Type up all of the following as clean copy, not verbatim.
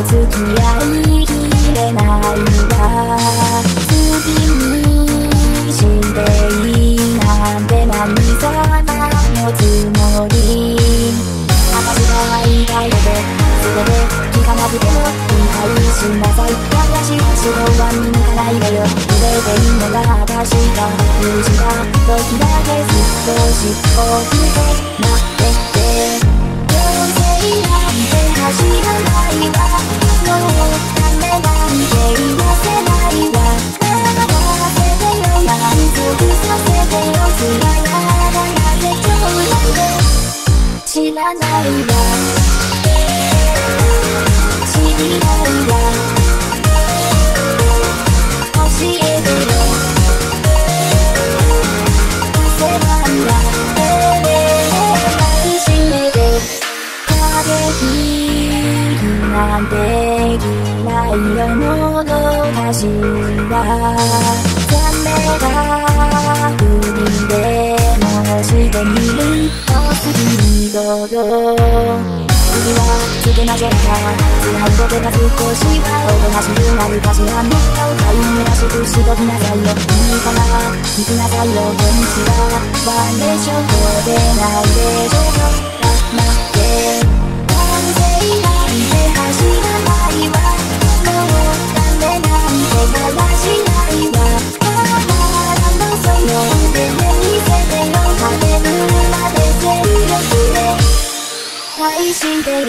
付き合いきれないわ。好きにしていいなんて何様のつもり。私が言いたいこと全て聞かなくても理解しなさい。やし指導は見抜かないでよ。触れていいのが私が許した時だけずっとしっぽくて待ってて。強制なんて走らないわ。もうダメなんて言わせないわ。任せてよ満足させてよ。つらやだなぜちょうだいで知らないわ。知りたいわ。教えてよ。汗ばんだ抱きしめて。過激なんて嫌いよものかしら。残念が不利でもしてみる。好きにどうぞ。次はつけましょうか。つらいボケが少しはおとなしくなるかしら。もっとタイムらしくしときなさいよ。いいから聞きなさいよ。本気はワンでしょうでないでしょうか。待って完成なんて走らないわ。もうダメなんてだらしないわ。ただのその腕で見せてよ。勝てるまで全力で愛してよ。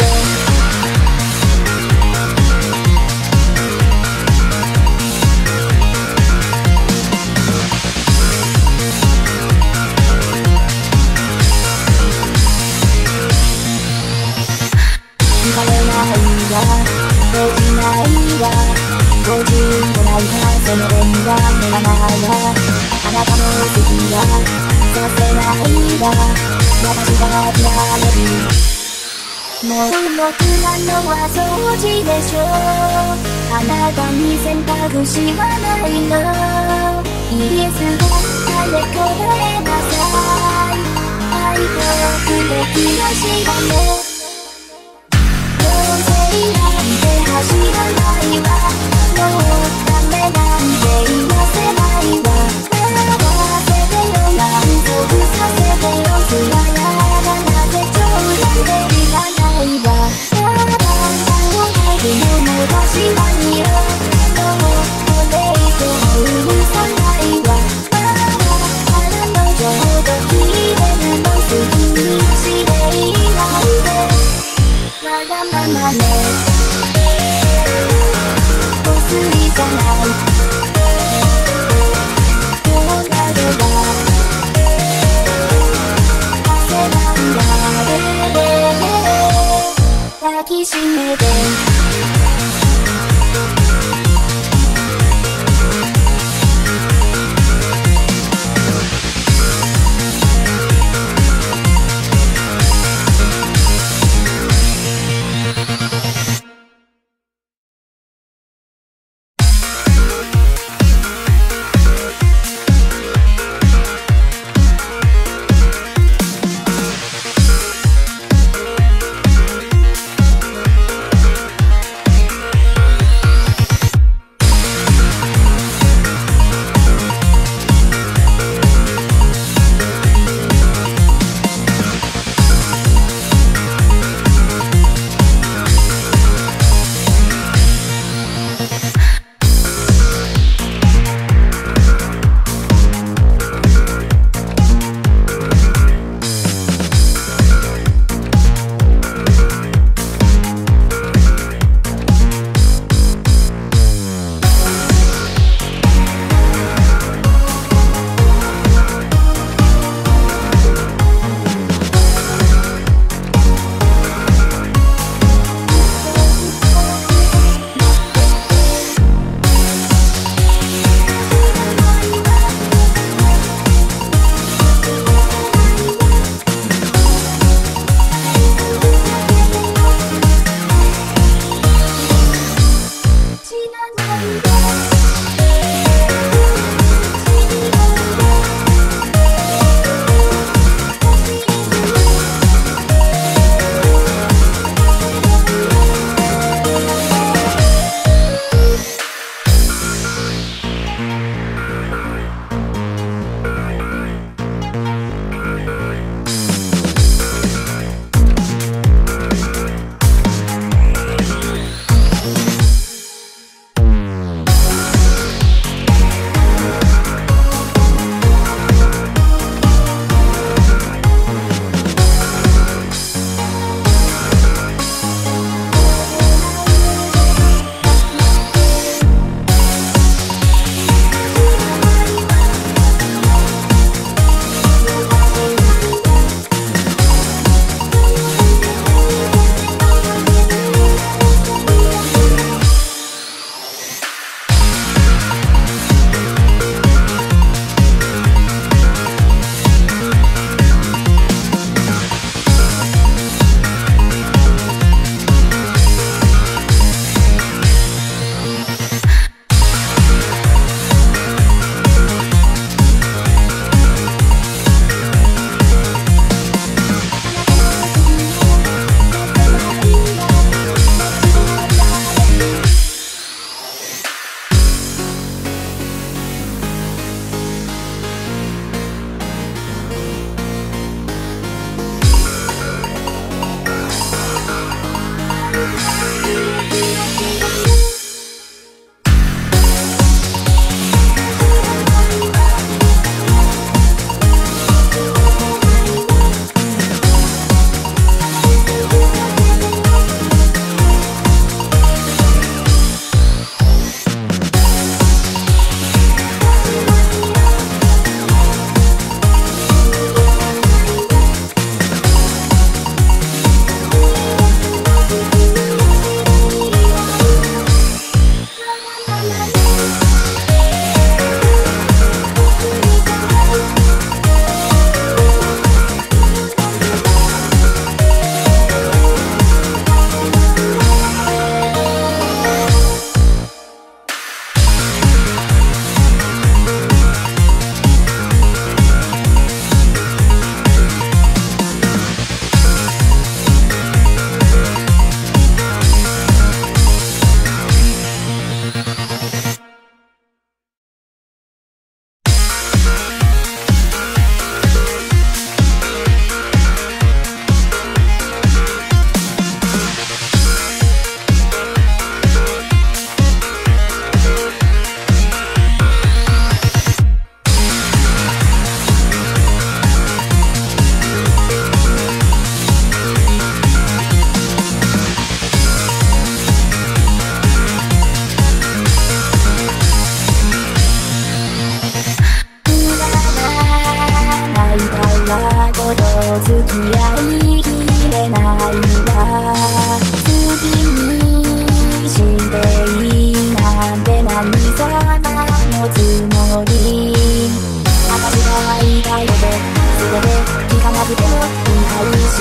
聞かれないわ。できないわ。ご自由もないわ。その電話目がないわ。あなたの好きはさせないわ。私が嫌れる。もう僕なのは掃除でしょ。あなたに選択肢はないの。イエスが誰答えなさい。愛とくべきのしがね。強制なんて走らないわ。もうダメなんて言わせないわ。任せてよ満足させてよ。つらやだなぜちょうだいでいらないわ。ただ単を書くのも出しないよ。もうこれ以上許さないわ。あなたのちょうどきれいなの好きにしていないで。わがままね。お釣りじゃない。今日までは汗なんだで抱きしめて。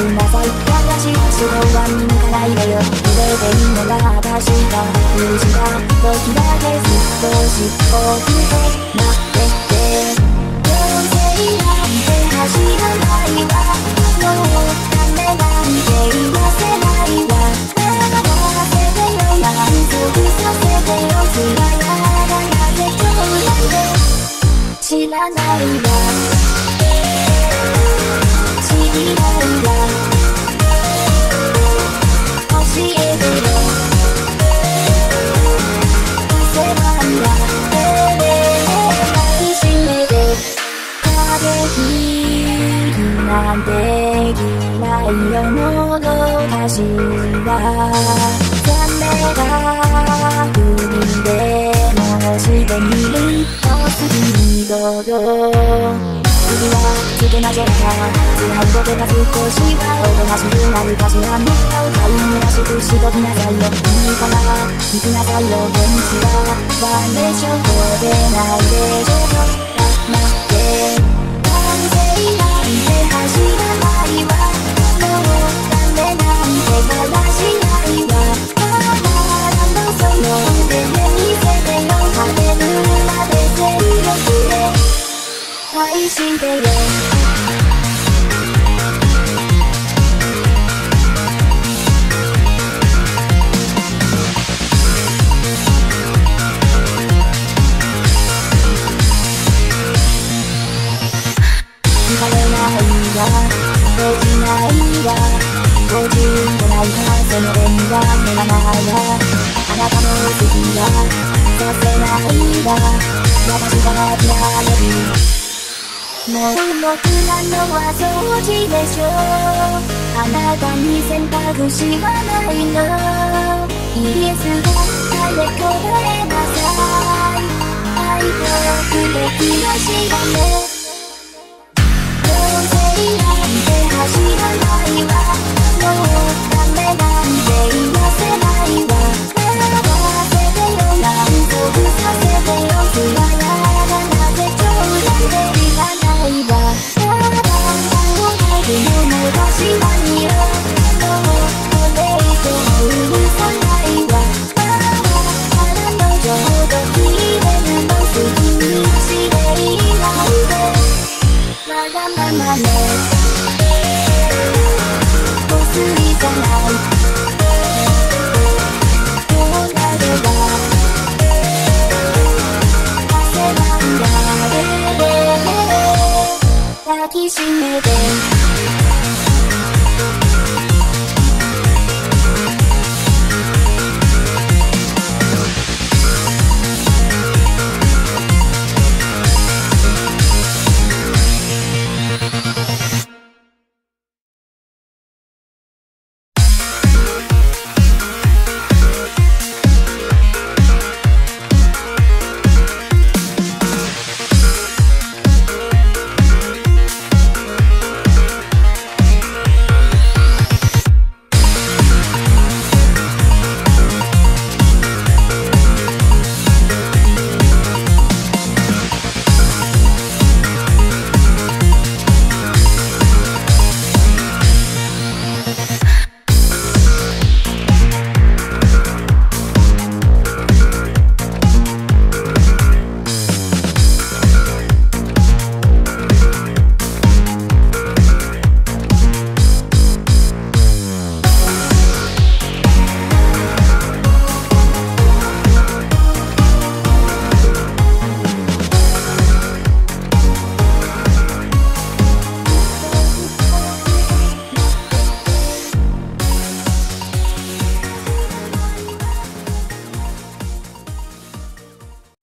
なさい。私の指導は見抜かないでよ。触れていいのが私だ。許した時だけずっとし大きくなってて、強制なんて走らないわ。もうダメなんて言わせないわ。任せてよ、満足させてよ。つらやらなぜちょうだいで知らないわ。知りないわ。教えてよ。汗ばんだ抱きしめて過激なんて嫌いよ。もどかしは残念が海でもしてみるとスピード次はつけましょうか。辛いことが少しはおとなしくなるかしら。もっとタイムらしくしときなさいよ。いいから聞きなさいよ。現地はワンでしょ。こうでないでしょ。待って完成なんて走らないわ。もうダメなんて話しないわ。何度その腕で見せてよ。果てるまで全力で愛してよ。聞かれないわ、できないわ。50もないか、その縁が目がないわ。あなたの好きはさせないわ。私が嫌れる。もう僕らのは掃除でしょ。あなたに選択肢はないの。イエスが誰答えなさい。愛とくべきなしだね。強制なんて走らないわ。もうダメなんて言わせないわ。任せてよ、満足させてよ。つらやらなぜちょうだいでいらないわ。ただ単を書くのも私はによ。もうこれ以上許さないわ。ただのちょうどきれいの好きにしていないで。わがままね。おすぎじゃない。こうなれば汗ばんだ抱きしめて